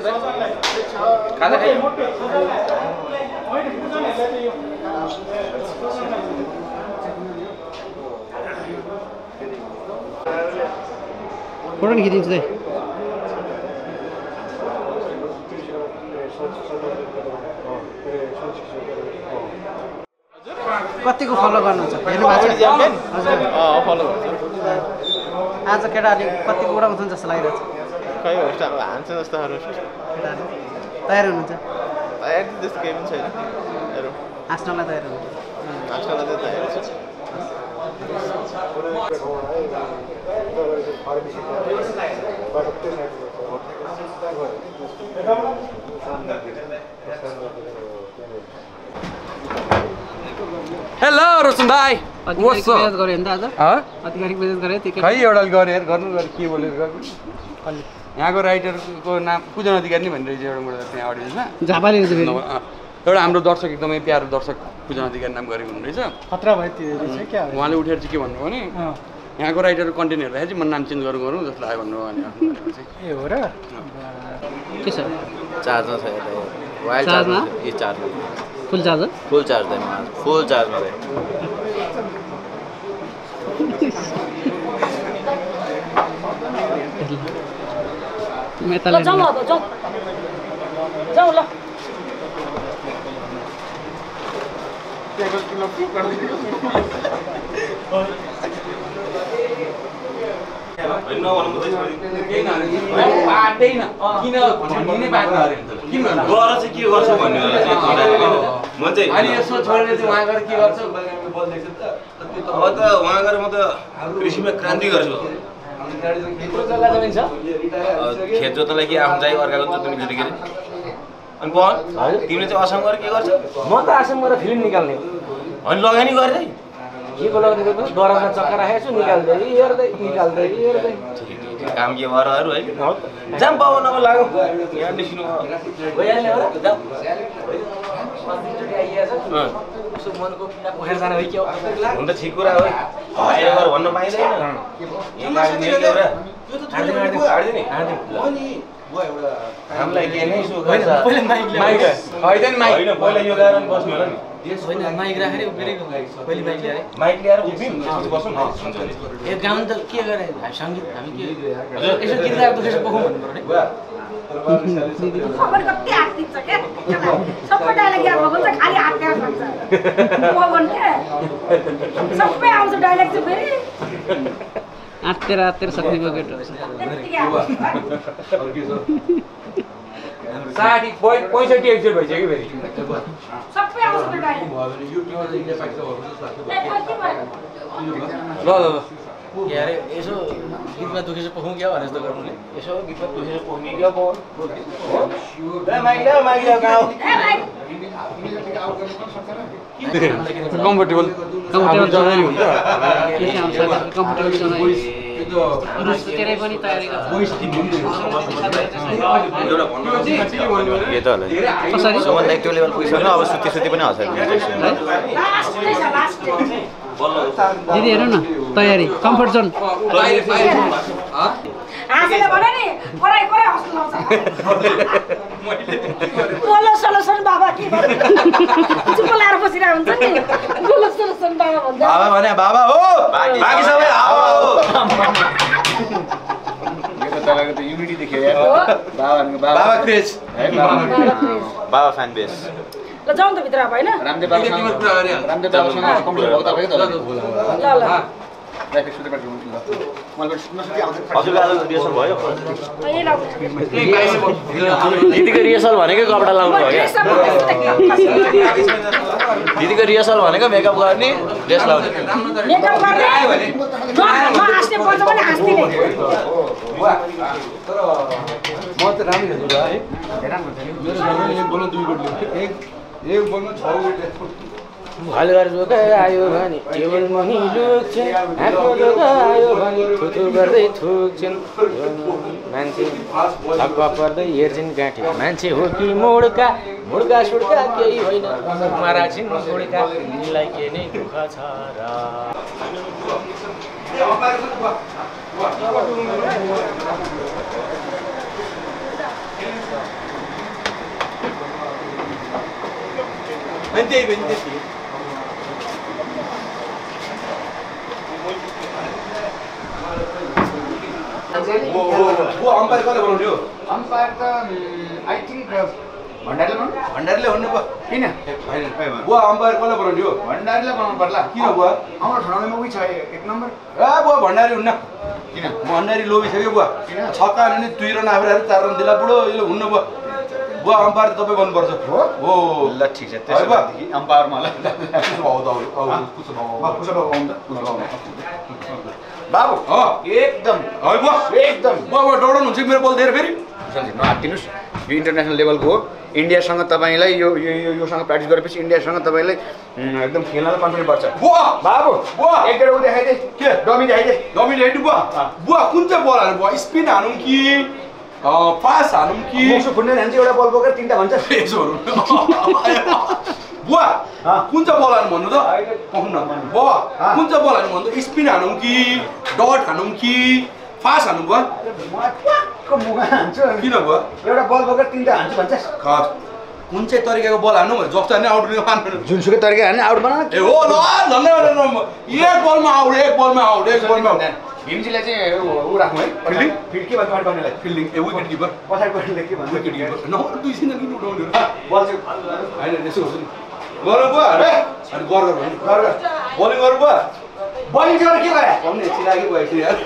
खाजा खाइ फोटो खिचिदिन्छु है कतिको फलो गर्नुहुन्छ हेर्नु भएको छ हजुर फलो गर्छु आज केटाहरूले कतिको उडाउँछन् जस्तो लागिरहेछ खै होस्ट अब हान्छ जस्तोहरू तयार हुनुहुन्छ तयार त्यस्तो केही पनि छैन हाँस्नलाई तयार हुनुहुन्छ हाँस्नलाई चाहिँ तयार छु हेलो रोशन भाइ अधिकारीको बेइज्जत गरे नि त आज अधिकारीको बेइज्जत गरे त्यही खै एउटाले गरे यार गर्नु के बोलेर यहाँको राइटरको नाम पूजन अधिकारी नै भनिरहेछ एउटा मलाई त्यहाँ अडियन्समा झापाले एउटा हाम्रो दर्शक एकदमै प्यारो दर्शक पूजन अधिकारी नाम गरेको हुनुहुँदैछ खतरा भयो त्यो क्या उहाँले उठेर चाहिँ के भन्नुभयो भने यहाँको राइटर कन्टेन्ट हेर्दाखेरि चाहिँ म नाम चेन्ज गरौँ जस्तो लाग्यो भन्नुभयो भने ए हो र के छ चार्जमा छ वाइल्ड चार्जमा ए चार्जमा फुल चार्ज फुल चार्ज दै फुल चार्जमा दै मेताले जाऊ अब जाऊ जाऊ ल कृषिमा क्रान्ति गर्छु खेत जोत्नलाई के आफ्नो जाइ अर्काको जोत्नु मिल्छ के अनि पवन तिमीले चाहिँ असम गरेर के गर्छौ म त असम गरेर फिल्म निकाल्ने अनि लगानी गर्दै के को लगानी गर्नु दरामा चक्का राखेको छु निकाल्दै हेर्दै काम के भरहरू है जाम पवन अब लागौ यहाँ निस्किनु गइहाल्ने हो र जाऊ यसो मनको पीडा पोखेर जाने हो के हो हुन त ठिक कुरा हो बाहिर गएर भन्न पाइँदैन हामीलाई के नै सुख छ होइन पहिला यो गाएर बस्नु होला नि होइन माइक राखेर उभिरेको पहिले माइक ल्याएर माइक ल्याएर उभिम बसौँ न ए गाउन त के गरे सङ्गीत हामी के यसो गीत गाएर दुखेर पोखौँ भन्नु पर्यो खबर कति आत्तिन्छ के सबै डायलग याद भएको हुन्छ खाली हात याद भन्छ पवन के सबै आउँछ डायलग चाहिँ फेरि आत्तेर सक्ने बगेट 65 एपिसोड भइसक्यो फेरि सबै आउँछ त्यो डायलग ल के अरे यसो गीतमा दुखेर पोखौँ क्या भने जस्तो गर्नुले यसो गीतमा दुखेर पोख्ने क्या पवन माइक ल्याऊ गाउँ कम्फर्टेबल जनाइ हुन्छ कम्फर्टेबल जनाइ तेरै पनि तयारी गर्छ के त होला सोमन दाइ त्यो लेभल पुगिसक्यो अब सुती पनि हँसाइ दिदी हेर्नु न तयारी कम्फर्ट जोन हाँसेर भने नि कराई हस्नु लाउँछ बोलो सलोसन बाबा के चुप लाएर बसिरहेको हुन्छ नि बोलो सलोसन बाबा भन्छ बाबा भने बाबा हो बाकी सबै हावा हो यो त तपाईको त युनिटी देख्यो यार बाबा क्रेज है बाबा फ्यान बेस ल जाउँ त भित्र अब हैन रामदेव बाबासँग कम्प्युटर भएको तपाईको त ल ग्राफिक्स सुटे पार्टी हुन्छ मलाई सुत्न हजुर आज रिहर्सल भयो दिदीको रिहर्सल भनेको कपडा लाउनु भयो दिदीको रिहर्सल भनेको मेकअप गर्ने ड्रेस लाउने मेकअप गर्ने म हाँस्ने पर्छ भने हाँस्दिने तर म त राम्रो हेर्छु है हैरान हुन्छ नि मेरो जमिन एक बोल्न 2 गोट एक बोल्न 6 गोट हलगर जोगा आयो भने टेबल मुनि लुक्छन् आफ्नो जोगा आयो भने थुथु गर्दै थुक्छन् मान्छे छक्क पर्दै हेर्छन् गाँठी मान्छे हो कि मुड्का सुड्का केही होइन मारा छिन् मुड्का तिमीलाई के नै दुःख छ र वो अम्पायर कसले बनाउने हो अम्पायर त आई थिङ्क भण्डारीले बनाउनु भण्डारीले भन्नु पो किन बुवा अम्पायर कसले बनाउने हो भण्डारीले बनाउनु पर्ला किन बुवा आउनु ठाउँमा उही छ एक नम्बर ए बुवा भण्डारी हुन्न किन भण्डारी लोभिसक्यो बुवा किन? छक्का नि 2 रन आफै 4 रन दिला बुढो यसले हुन्न बुवा बुवा अम्पायर त तपाईँ गर्नुपर्छ हो ल ठिक छ त्यसो भए अम्पायरमा होला कुसो भाउ त कुशल बाबु एकदम है बुवा एकदम बुवा डराउनु हुन्छ मेरो बल दिएर फेरि नहात्तिनुहोस् यो इन्टरनेसनल लेभलको हो इन्डियासँग तपाईँलाई योसँग प्र्याक्टिस गरेपछि इन्डियासँग तपाईँलाई एकदम खेल्न कन्फिडेन्ट बढ्छ बुवा बाबु बुवा एक डेढ देखाइदे के डमी देखाइदे डमी हेड बुवा बुवा कुन चाहिँ बल हाल्नु बुवा स्पिन हानौँ कि पास हानौँ कि मुसु फुट्ने जान्छ एउटा बल बोकेर तिनवटा भन्छ बुवा कुन चाहिँ बल हानु भन्नु त पाउनु बुवा कुन चाहिँ बल हानु भन्नु त स्पिन हानौँ कि डट हानौँ कि फास्ट हानु बुवा मुगा हान्छु किन बुवा एउटा बल बोकेर तिनवटा हान्छु भन्छ कुन चाहिँ तरिकाको बल हान्नु जस्तो नि आउट मान्नु जुनसुकै तरिका हान्ने आउट बनाउनु ए हो ल एक बलमा आउट एक बलमा आउट एक बलमा आउट भीमजीलाई चाहिँ ऊ राख्नु है फिल्डिङ फिल्ड के भन्छ गर्नेलाई फिल्डिङ ए विकेट किपर पछाडि गर्नेलाई के भन्छ विकेट किपर न दुई छिन किन उठाउने बल चाहिँ हैन यसो गर्छु नि गरौ बुवा अनि गर गर बलिङ गरौ बुवा बलिङ चाहिँ के गरे भन्ने एकछिन लागि भयो एकछिन यार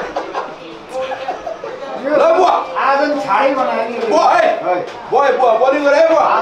ल बुवा आज नि छाडै बनायो नि बुवा है बुवा बलिङ गरे है बुवा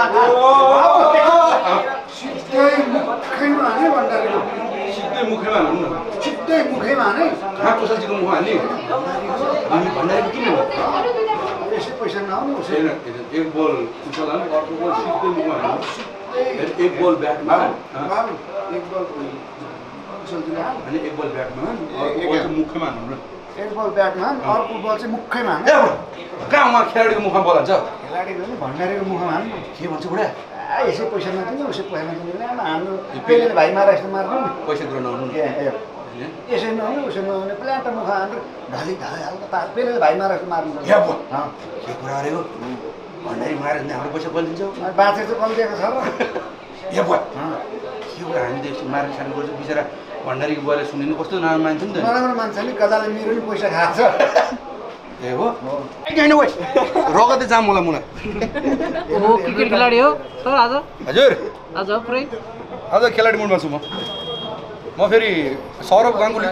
सिधै मुखैमा हाने भण्डारीको सिधै मुखैमा हान्नु न सिधै मुखैमा हाने कहाँ कुशलजीको मुख हान्ने अनि भण्डारी किन हो यसै पैसा नआउनु उसै छैन एक बल कुशल हान्नु अर्को बल सिधै मुखमा हान्नु एक बल ब्याटमा बाबु एक बल कुशलजीले हान अनि एक बल ब्याटमा अर्को बल चाहिँ मुखैमा हान्नु न एक बल ब्याटमा अर्को बल चाहिँ मुखैमा हान ए कहाँ उहाँ खेलाडीको मुखमा बल हान्छ खेलाडीको नि भण्डारीको मुखमा हान के भन्छ बुढा यसै पैसा नदिने उसै पैसा नदिने हान्नु पेलेले भाइ मारा जस्तो मार्नु पैसा दिन नहुनु यसै नहुने उसै नहुने प्लान्ट मुख हान्नु ढाली ढाली हाल्दा तार पेलेले भाइ मारा जस्तो मार्नु या बुवा के कुरा गरेको भण्डारी मारेर नि हाम्रो पैसा कसले दिन्छ बाँचेर चाहिँ कम दिएको छ र या बुवा के कुरा हामी देख्छौँ मार्ने खाने गर्छौँ बिचरा भण्डारीको बुवाले सुनिनु कस्तो नराम्रो मान्छे नि त नराम्रो मान्छे नि गदाले मेरो नि पैसा खान्छ ए हो होइन ओइ रगतै जाम होला मुला ओहो क्रिकेट खेलाडी हो सर आज हजुर आज पुरै आज खेलाडी मुडमा छु म फेरि सौरभ गाङ्गुली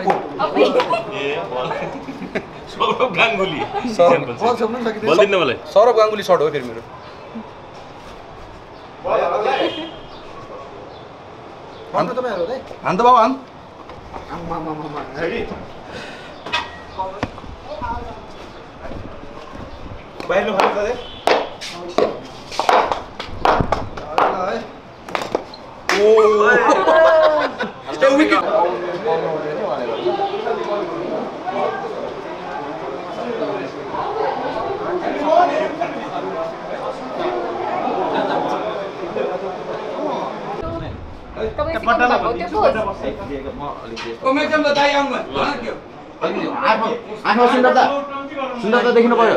सौरभ गाङ्गुली बोल्दिन मलाई सौरभ गाङ्गुली सर्ट हो फेरि मेरो हान त बाबु हान बाहिर खाली ओ विकेट आँखा सुन्दरता देख्नु पर्यो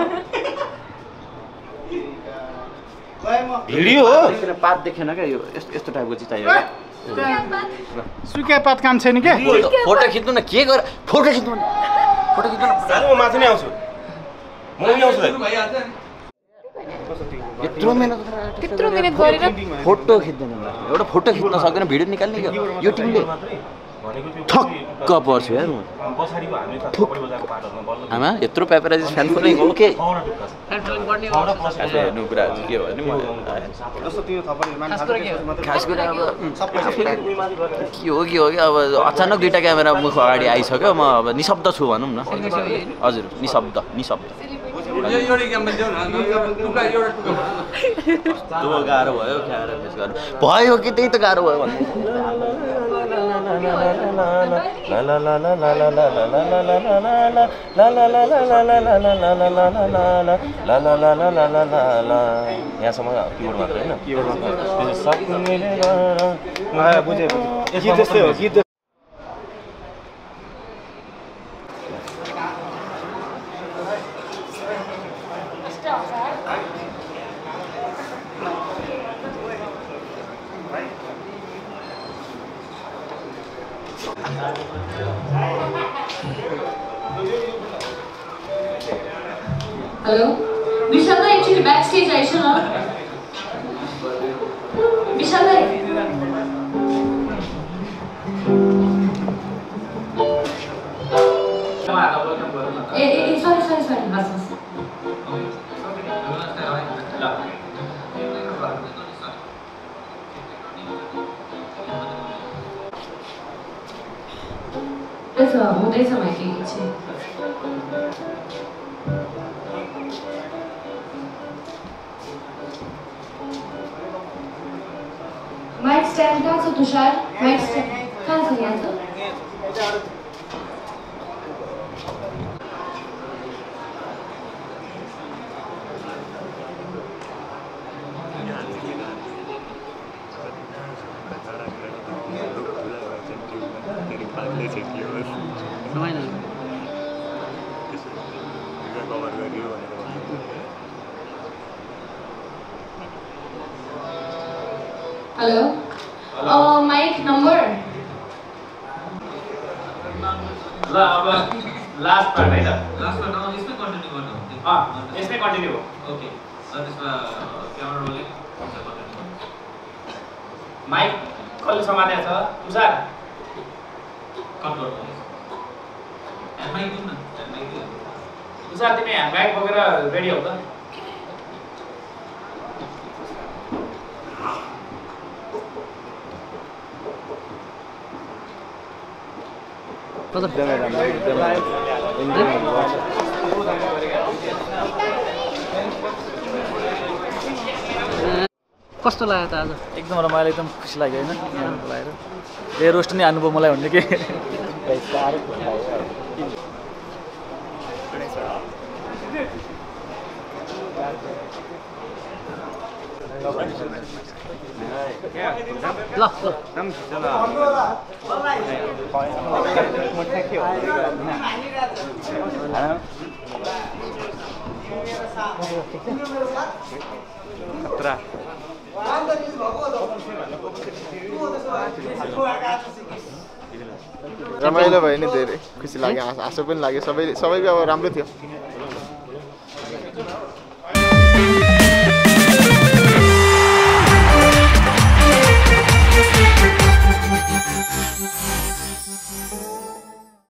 भिडियो हो पात देखेन क्या यो यस्तो टाइपको चाहिँ चाहियो सुकिया पात काम छैन क्या फोटो खिच्नु न के गर फोटो खिच्नु न म माथि नै आउँछु म पनि आउँछु यत्रो मिहिनेत गरेर फोटो खिच्दैन एउटा फोटो खिच्न सक्दैन भिडियो निकाल्ने यो टिमले ठक्क पर्छ यार आमा यत्रो पेपराइज फ्यान फलोइङ हो के हेर्नु कुरा के भयो नि खास कुरा अब के हो कि अब अचानक दुईवटा क्यामेरा मुख अगाडि आइसक्यो म अब निशब्द छु भनौँ न हजुर निशब्द गाह्रो भयो क्यामेरा फेस गर्नु भयो कि त्यही त गाह्रो भयो भन्नु यहाँसम्म किबोर्ड मात्र होइन बुझेँ गीत त्यस्तै हो गीत हेलो विशाल दाइ एकचोटि ब्याक स्टेज आइस न विशाल दाइ ए सरी हस् त्यसो हुँदैछ माइकी एकछिन माइक स्ट्यान्ड कहाँ छ तुषार माइक स्ट्यान्ड कहाँ छ यहाँ छ हेलो माइक नम्बर ल अब लास्ट पार्ट है त लास्ट पार्ट यसमै कन्टिन्यू गर्नु हो यसमै कन्टिन्यू हो ओके त्यसमा क्यामेरा रोलिङ माइक कसले समातेको छ तुषार कट गर्नु माइक दिनु न माइक दिनु तुषार तिमी माइक बोकेर रेडी हौ त कस्तो लाग्यो त आज एकदम रमाइलो एकदम खुसी लाग्यो होइन यहाँको लागेर धेरै रोस्ट नै अनुभव मलाई भन्ने के रमाइलो भयो नि धेरै खुसी लाग्यो आशा पनि लाग्यो सबैको अब राम्रो थियो